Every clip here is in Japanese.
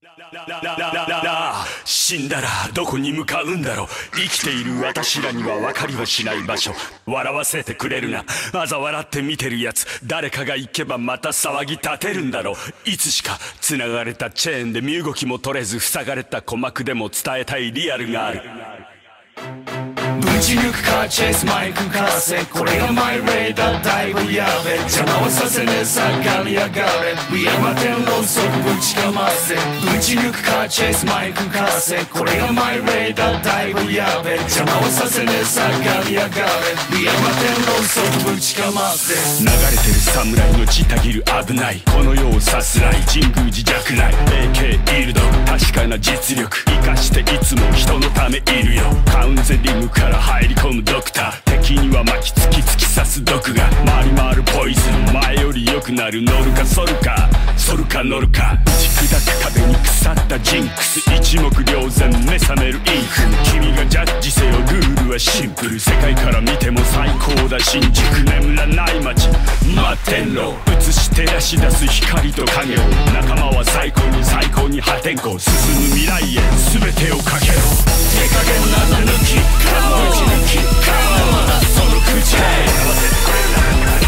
死んだらどこに向かうんだろう。生きている私らには分かりはしない場所。笑わせてくれるな。嘲笑って見てるやつ、誰かが行けばまた騒ぎ立てるんだろう。いつしか繋がれたチェーンで身動きも取れず塞がれた鼓膜でも伝えたいリアルがある。 ぶち抜くカーチェイスマイクかせ、これがマイレーダーだいぶやべ、邪魔はさせねえさがりやがれ、We are 摩天楼即ぶちかませ。ぶち抜くカーチェイスマイクかせ、これがマイレーダーだいぶやべ、邪魔はさせねえさがりやがれ、We are 摩天楼即ぶちかませ。 流れてる侍の血たぎる危ない、この世をさすらい神宮寺弱内 AK イルド、確かな実力生かしていつも人のためいるよ。カウンセリングから入り込むドクター、敵には巻きつき突き刺す毒が回り回るポイズン、前より良くなる。乗るか反るか、反るか乗るか、打ち砕く壁に腐ったジンクス、一目瞭然目覚めるインフ。君がジャッジせよ、ルールはシンプル。世界から見ても最高だ新宿、眠らない街摩天楼、映し照らし出す光と影を、仲間は最高に最高に破天荒、進む未来へ全てをかけろ。 手加減な抜き、打ち抜き、まだその口で合わせてくれるな。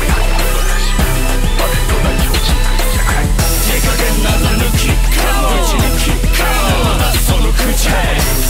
手加減な抜き、打ち抜き、まだその口で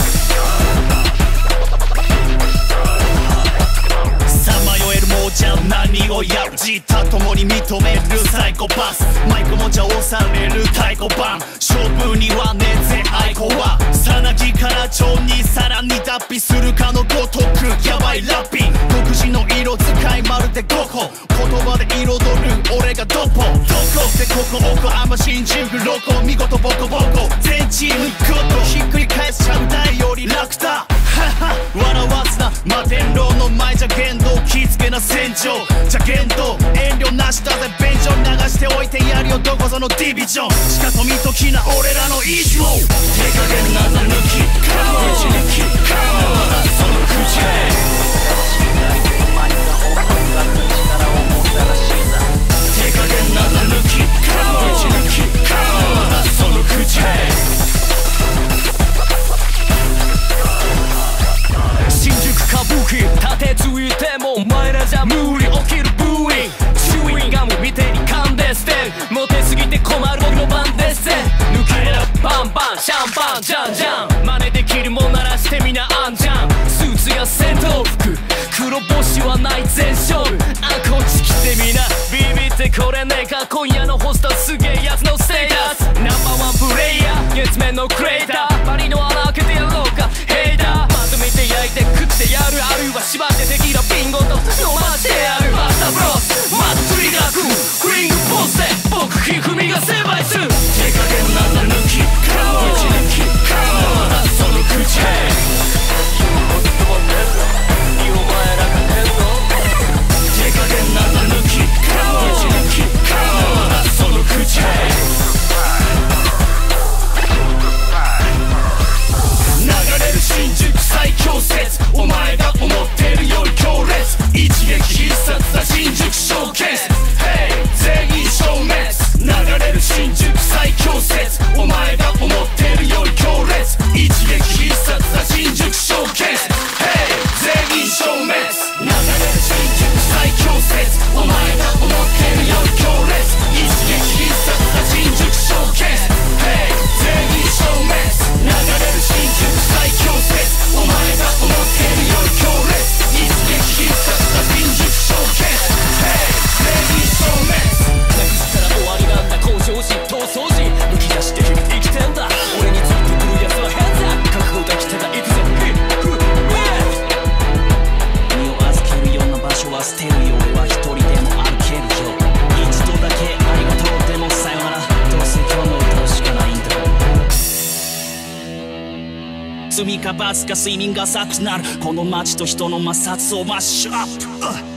さまよえる亡者何をやる、自他ともに認めるサイコパス、マイク持ち押される太鼓判、勝負にはねぜ愛子はさなぎから蝶にさらに脱皮するかのごとく、やばいラッピン独自の色使いまるで5個、言葉で彩る俺がドポ、どこってここ奥甘新宿ロコ、見事ボコボコ全チームごとひっくり返すちゃんだより楽だ。笑わすな摩天楼の前じゃ言動気付けな戦場じゃ言動遠慮なしだぜ、便所流しておいてやるよどこぞのディビジョン、しかと見ときな俺らの意地を。手加減な抜き、打ち抜き、まだその口で手加減な抜き、打ち抜き、まだその口で新宿歌舞伎立てついてもお前らじゃ無理、起きるブーイング、チューインガム見てに噛んで捨てる、モテすぎて困る僕の番ですぜ、抜けるバンバンシャンパンジャンジャン、真似できるもんならしてみなあんじゃん、スーツや戦闘服黒星はない全勝負、あこっち来てみなビビってこれねえか、今夜のホストすげえやつのステータス、ナンバーワンプレイヤー月面のクレーター、パリの穴開けてやろうかヘイダー、まとめて焼いて食ってやる、あるいは縛ってテキーラビンゴと飲ましてやる、バスタブロスマットリガー君フリングポーズで僕ひふみが成敗する。 手加減な抜き、打ち抜き、まだその口で手加減な抜き、打ち抜き、まだその口で流れる新宿最強説、お前が思ってるより強烈、一撃必殺だ新宿ショーケース、Hey 全員消滅、流れる新宿最強説、お前が思ってるより強烈、一撃必殺だ新宿ショーケース、Hey 全員消滅、流れる新宿最強説、お前が思ってるより強烈、一撃必殺だ新宿ショーケース、Hey 全員消滅、流れる新宿最強説、お前が思ってるより強烈、一撃必殺だ新宿ショーケース、Hey 全員消滅、 なくしたら終わりなんだ向上心闘争心、むき出して日々生きてんだ、俺についてくる奴は変だ、覚悟が来てた行くぜ身を預けるような場所は捨てるよ、俺は一人でも歩けるよ、一度だけありがとうでもさよなら、どうせ今日も歌うしかないんだ、罪か罰か睡眠が浅くなるこの街と人の摩擦をマッシュアップ